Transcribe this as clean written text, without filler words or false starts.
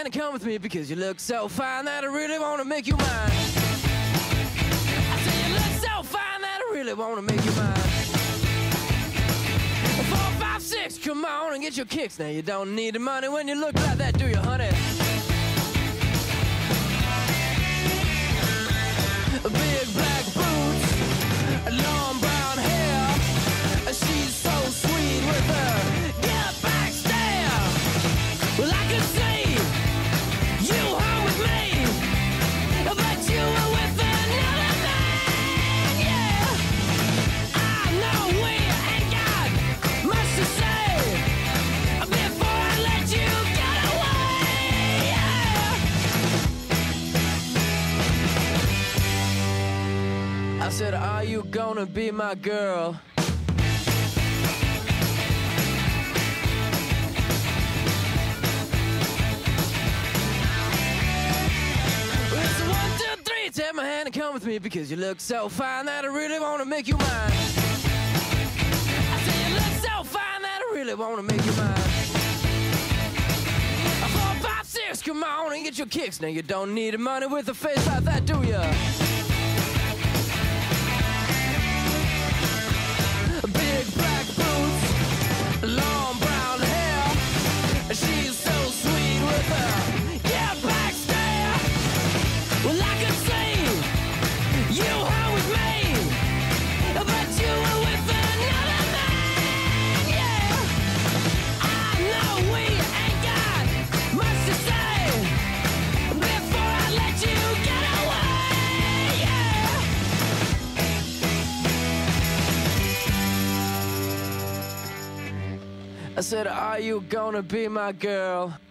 and come with me because you look so fine that I really wanna make you mine. I say you look so fine that I really wanna make you mine. 4, 5, 6, come on and get your kicks. Now you don't need the money when you look like that, do you, honey? Big black boots, long brown hair. She's so sweet with her get back stare. Well, I could see you home with me, but you were with another man, yeah. I know we ain't got much to say before I let you get away, yeah. I said, are you gonna be my girl? Take my hand and come with me because you look so fine that I really wanna make you mine. I say you look so fine that I really wanna make you mine. 4, 5, 6, come on and get your kicks. Now you don't need the money with a face like that, do ya? Big black boots, long brown hair. She's so sweet with her get back stare. Well, I could see you home with me, but you were with another man, yeah. I know we ain't got much to say before I let you get away, yeah. I said, are you gonna be my girl?